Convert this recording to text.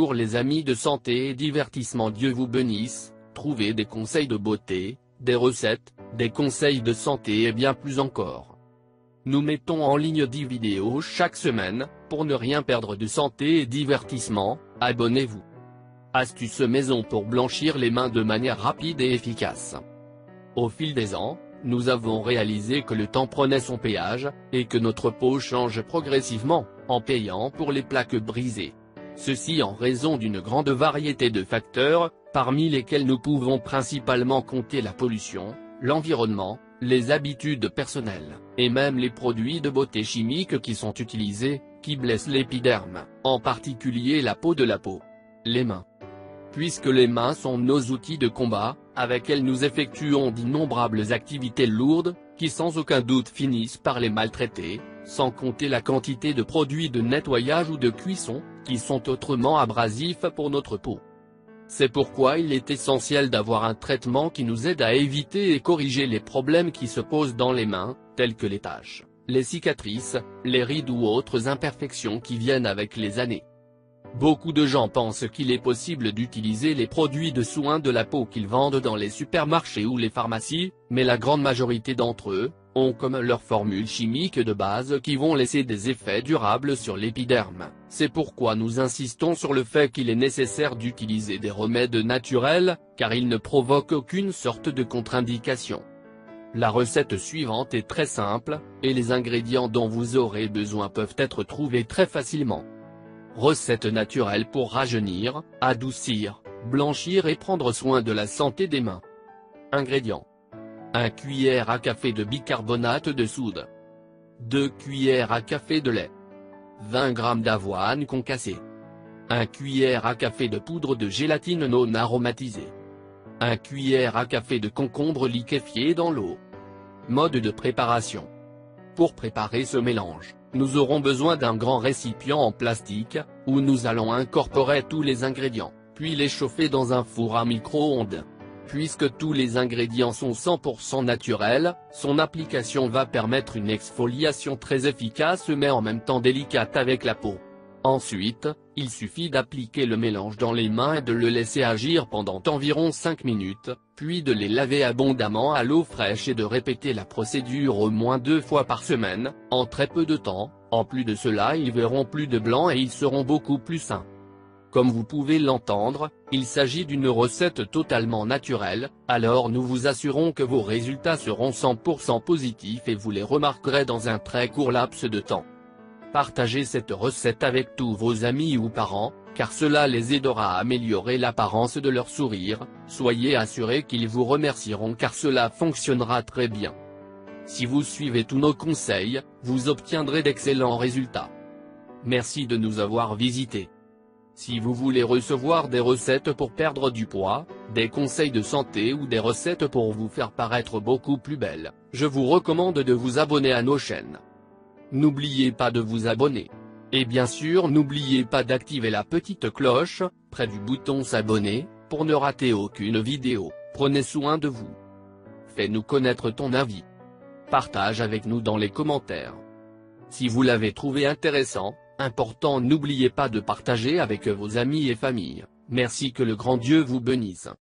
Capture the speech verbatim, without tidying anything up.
Bonjour les amis de santé et divertissement, Dieu vous bénisse. Trouvez des conseils de beauté, des recettes, des conseils de santé et bien plus encore. Nous mettons en ligne dix vidéos chaque semaine. Pour ne rien perdre de santé et divertissement, abonnez-vous. Astuces maison pour blanchir les mains de manière rapide et efficace. Au fil des ans, nous avons réalisé que le temps prenait son péage, et que notre peau change progressivement, en payant pour les plaques brisées. Ceci en raison d'une grande variété de facteurs, parmi lesquels nous pouvons principalement compter la pollution, l'environnement, les habitudes personnelles, et même les produits de beauté chimiques qui sont utilisés, qui blessent l'épiderme, en particulier la peau de la peau. Les mains. Puisque les mains sont nos outils de combat, avec elles nous effectuons d'innombrables activités lourdes, qui sans aucun doute finissent par les maltraiter, sans compter la quantité de produits de nettoyage ou de cuisson, qui sont autrement abrasifs pour notre peau. C'est pourquoi il est essentiel d'avoir un traitement qui nous aide à éviter et corriger les problèmes qui se posent dans les mains, tels que les taches, les cicatrices, les rides ou autres imperfections qui viennent avec les années. Beaucoup de gens pensent qu'il est possible d'utiliser les produits de soins de la peau qu'ils vendent dans les supermarchés ou les pharmacies, mais la grande majorité d'entre eux ont comme leur formule chimique de base qui vont laisser des effets durables sur l'épiderme. C'est pourquoi nous insistons sur le fait qu'il est nécessaire d'utiliser des remèdes naturels, car ils ne provoquent aucune sorte de contre-indication. La recette suivante est très simple, et les ingrédients dont vous aurez besoin peuvent être trouvés très facilement. Recette naturelle pour rajeunir, adoucir, blanchir et prendre soin de la santé des mains. Ingrédients. un cuillère à café de bicarbonate de soude. deux cuillères à café de lait. vingt grammes d'avoine concassée. un cuillère à café de poudre de gélatine non aromatisée. un cuillère à café de concombre liquéfié dans l'eau. Mode de préparation. Pour préparer ce mélange, nous aurons besoin d'un grand récipient en plastique, où nous allons incorporer tous les ingrédients, puis les chauffer dans un four à micro-ondes. Puisque tous les ingrédients sont cent pour cent naturels, son application va permettre une exfoliation très efficace mais en même temps délicate avec la peau. Ensuite, il suffit d'appliquer le mélange dans les mains et de le laisser agir pendant environ cinq minutes, puis de les laver abondamment à l'eau fraîche et de répéter la procédure au moins deux fois par semaine, en très peu de temps. En plus de cela, ils verront plus de blanc et ils seront beaucoup plus sains. Comme vous pouvez l'entendre, il s'agit d'une recette totalement naturelle, alors nous vous assurons que vos résultats seront cent pour cent positifs et vous les remarquerez dans un très court laps de temps. Partagez cette recette avec tous vos amis ou parents, car cela les aidera à améliorer l'apparence de leur sourire. Soyez assurés qu'ils vous remercieront car cela fonctionnera très bien. Si vous suivez tous nos conseils, vous obtiendrez d'excellents résultats. Merci de nous avoir visités. Si vous voulez recevoir des recettes pour perdre du poids, des conseils de santé ou des recettes pour vous faire paraître beaucoup plus belle, je vous recommande de vous abonner à nos chaînes. N'oubliez pas de vous abonner. Et bien sûr n'oubliez pas d'activer la petite cloche, près du bouton s'abonner, pour ne rater aucune vidéo. Prenez soin de vous. Fais-nous connaître ton avis. Partage avec nous dans les commentaires. Si vous l'avez trouvé intéressant, important, n'oubliez pas de partager avec vos amis et familles. Merci, que le grand Dieu vous bénisse.